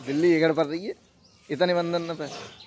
दिल्ली एगड़ पड़ रही है इतने बंधन पे।